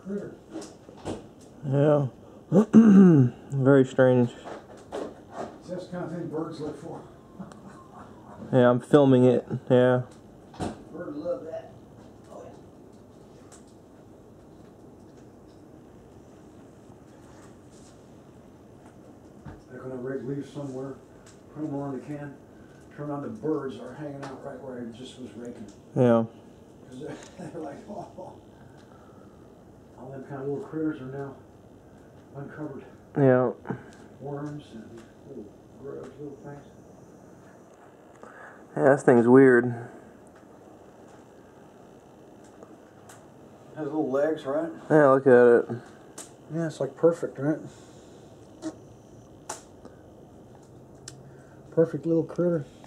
critter. Yeah. Very strange. That's the kind of thing birds look for. Yeah, I'm filming it. Yeah. Birds love that. Oh yeah. Like when I rake leaves somewhere, put them on the can, turn on, the birds are hanging out right where I just was raking. Yeah. Because they're like, oh. All them kind of little critters are now uncovered. Yeah. Worms and little grubs, little things. Yeah, this thing's weird. It has little legs, right? Yeah, look at it. Yeah, it's like perfect, right? Perfect little critter.